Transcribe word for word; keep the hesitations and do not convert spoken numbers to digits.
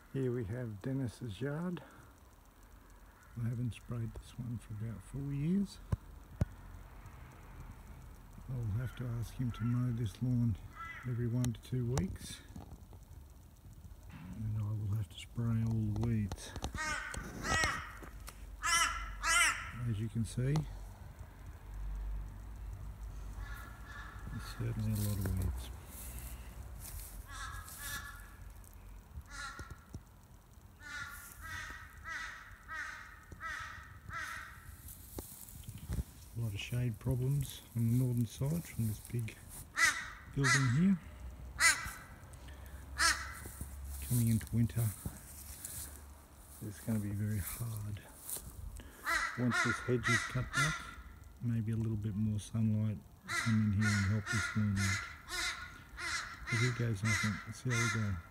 Here we have Dennis's yard. I haven't sprayed this one for about four years. I'll have to ask him to mow this lawn every one to two weeks. And I will have to spray all the weeds. As you can see, there's certainly a lot of weeds. A lot of shade problems on the northern side from this big building here. Coming into winter, it's going to be very hard. Once this hedge is cut back, maybe a little bit more sunlight come in here and help this lawn out. But here goes nothing. Let's see how we go.